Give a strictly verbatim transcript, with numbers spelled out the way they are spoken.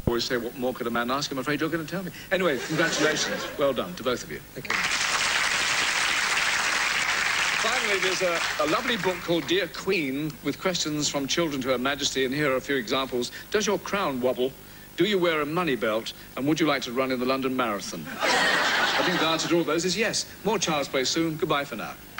always say, what more could a man ask? I'm afraid you're going to tell me. Anyway, congratulations. Well done to both of you. Thank you. Finally, there's a, a lovely book called Dear Queen, with questions from children to Her Majesty, and here are a few examples. Does your crown wobble? Do you wear a money belt? And would you like to run in the London Marathon? I think the answer to all those is yes. More Child's Play soon. Goodbye for now.